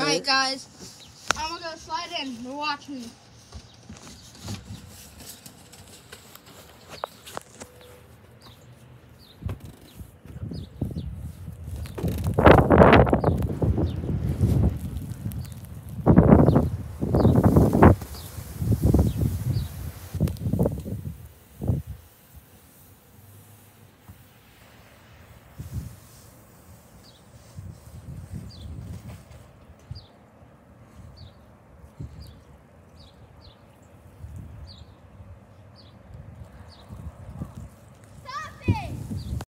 Alright, guys. I'm gonna go slide in. We're watching.